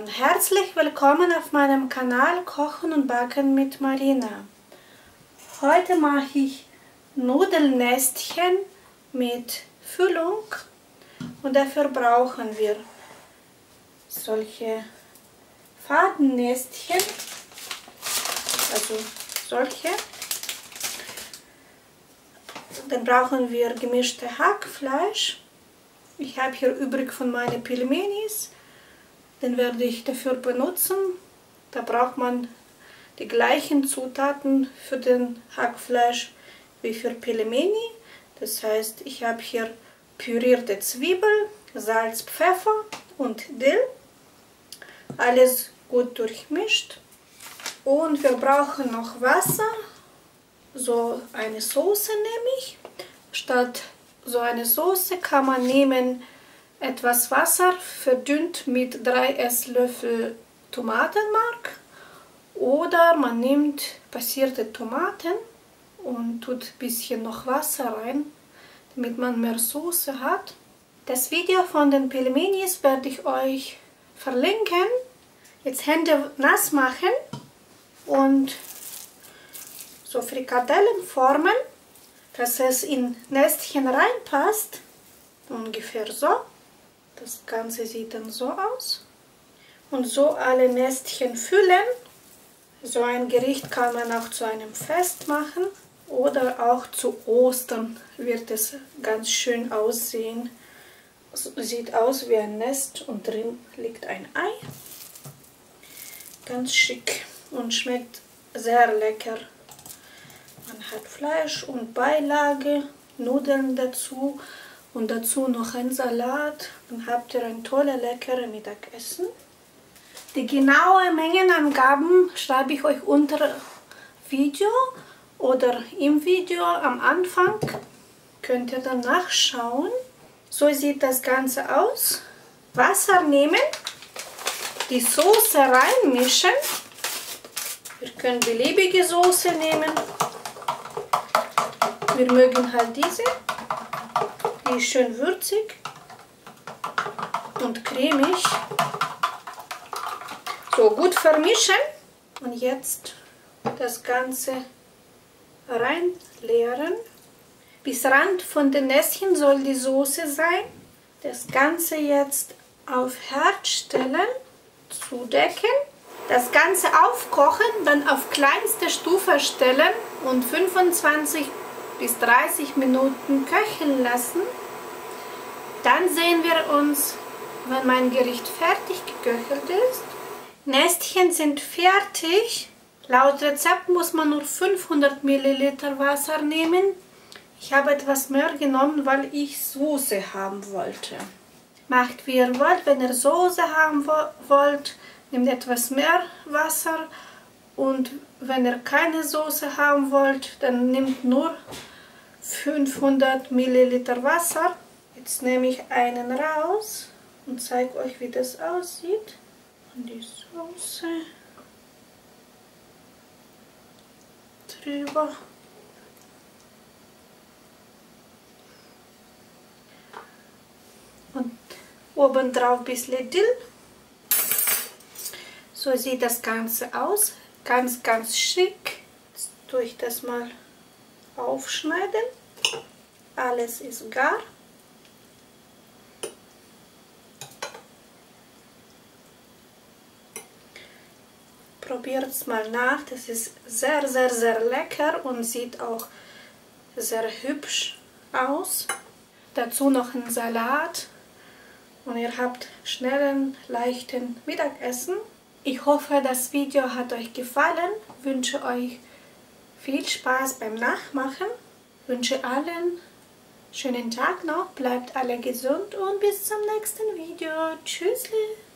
Herzlich willkommen auf meinem Kanal Kochen und Backen mit Marina. Heute mache ich Nudelnestchen mit Füllung und dafür brauchen wir solche Fadennestchen, also solche. Dann brauchen wir gemischte Hackfleisch. Ich habe hier übrig von meinen Pelmenis. Den werde ich dafür benutzen. Da braucht man die gleichen Zutaten für den Hackfleisch wie für Pelmeni. Das heißt, ich habe hier pürierte Zwiebel, Salz, Pfeffer und Dill. Alles gut durchmischt. Und wir brauchen noch Wasser. So eine Soße nehme ich. Statt so eine Soße kann man nehmen etwas Wasser, verdünnt mit 3 Esslöffel Tomatenmark, oder man nimmt passierte Tomaten und tut ein bisschen noch Wasser rein, damit man mehr Soße hat. Das Video von den Pelmenis werde ich euch verlinken. Jetzt Hände nass machen und so Frikadellen formen, dass es in Nestchen reinpasst. Ungefähr so. Das Ganze sieht dann so aus. Und so alle Nestchen füllen. So ein Gericht kann man auch zu einem Fest machen. Oder auch zu Ostern wird es ganz schön aussehen. Es sieht aus wie ein Nest und drin liegt ein Ei. Ganz schick und schmeckt sehr lecker. Man hat Fleisch und Beilage, Nudeln dazu. Und dazu noch ein Salat, dann habt ihr ein tolles, leckeres Mittagessen. Die genauen Mengenangaben schreibe ich euch unter Video oder im Video am Anfang. Könnt ihr dann nachschauen. So sieht das Ganze aus. Wasser nehmen, die Soße reinmischen. Ihr könnt beliebige Soße nehmen. Wir mögen halt diese. Die ist schön würzig und cremig. So gut vermischen und jetzt das Ganze reinleeren. Bis Rand von den Nestchen soll die Soße sein. Das Ganze jetzt auf Herd stellen, zudecken. Das Ganze aufkochen, dann auf kleinste Stufe stellen und 25 bis 30 Minuten köcheln lassen. Dann sehen wir uns, wenn mein Gericht fertig geköchelt ist. Nestchen sind fertig. Laut Rezept muss man nur 500 ml Wasser nehmen. Ich habe etwas mehr genommen, weil ich Soße haben wollte. Macht wie ihr wollt. Wenn ihr Soße haben wollt, nehmt etwas mehr Wasser. Und wenn ihr keine Soße haben wollt, dann nehmt nur 500 ml Wasser. Jetzt nehme ich einen raus und zeige euch, wie das aussieht. Und die Soße drüber. Und obendrauf ein bisschen Dill. So sieht das Ganze aus. Ganz, ganz schick. Jetzt tue ich das mal aufschneiden. Alles ist gar. Probiert es mal nach. Das ist sehr, sehr, sehr lecker und sieht auch sehr hübsch aus. Dazu noch ein Salat. Und ihr habt schnellen, leichten Mittagessen. Ich hoffe, das Video hat euch gefallen. Ich wünsche euch viel Spaß beim Nachmachen. Ich wünsche allen schönen Tag noch. Bleibt alle gesund und bis zum nächsten Video. Tschüssli!